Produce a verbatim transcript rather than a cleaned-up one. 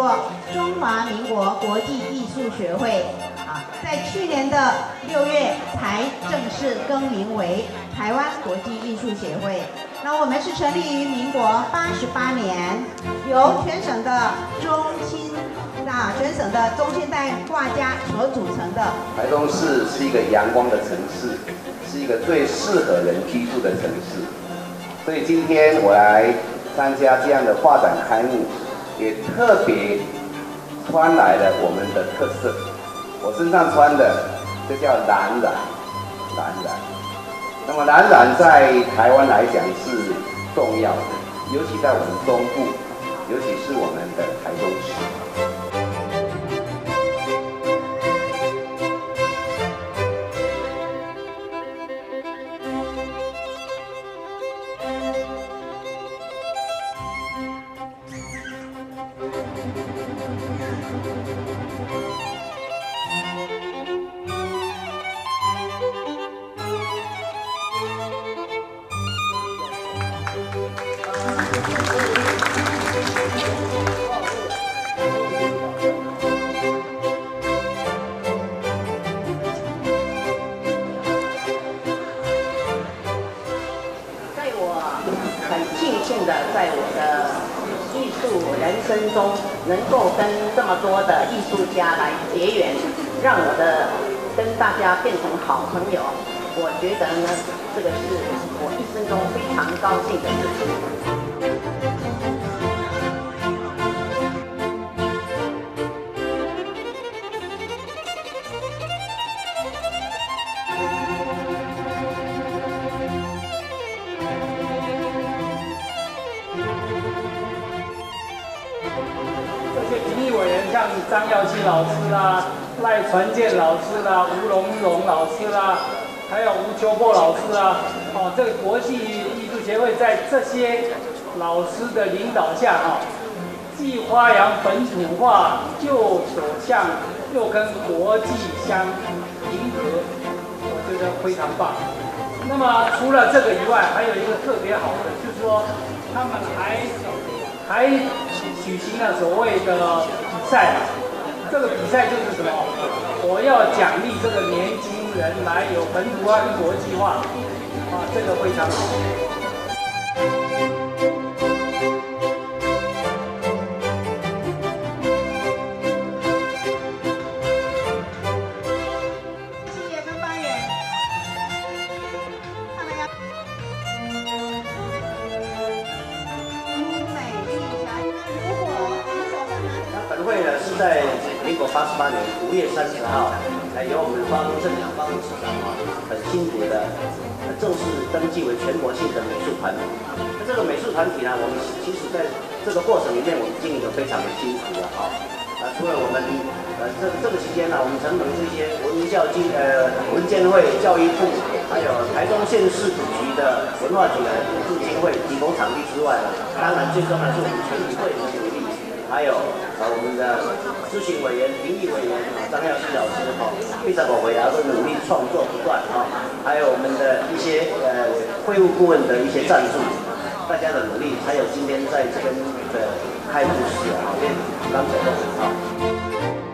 做中华民国国际艺术学会，啊，在去年的六月才正式更名为台湾国际艺术协会。那我们是成立于民国八十八年，由全省的中青啊全省的中青代画家所组成的。 台中市是一个阳光的城市，是一个最适合人居住的城市，所以今天我来参加这样的画展开幕，也特别穿来了我们的特色。我身上穿的这叫蓝染，蓝染。那么蓝染在台湾来讲是重要的，尤其在我们中部，尤其是我们的台中市。 很庆幸的，在我的艺术人生中，能够跟这么多的艺术家来结缘，让我的跟大家变成好朋友。我觉得呢，这个是我一生中非常高兴的事情。 评议委员像张耀基老师啦、赖传健老师啦、吴荣荣老师啦，还有吴秋波老师啊，哦，这个国际艺术协会在这些老师的领导下，哈、哦，既发扬本土化，又走向又跟国际相迎合，我觉得非常棒。那么除了这个以外，还有一个特别好的，就是说他们还还举行了所谓的比赛。这个比赛就是什么？我要奖励这个年轻人来有本土化跟国际化，啊，这个非常好。 本会呢是在民国八十八年五月三十号，哎，由我们方正良方理事长啊，很辛苦的正式登记为全国性的美术团体。那这个美术团体呢，我们其实在这个过程里面，我们经营的非常的辛苦啊。啊，除了我们呃这这个期间呢，我们承蒙这些文教基呃文建会、教育部，还有台中县市主局的文化局的补助经费提供场地之外呢，当然最重要的是我们全体会员的努力。还有呃我们的咨询委员、评议委员啊张耀基老师哈，非常宝贵啊，都努力创作不断啊，还有我们的一些呃会务顾问的一些赞助，大家的努力，才有今天在这边的开幕式啊，变刚才都很好。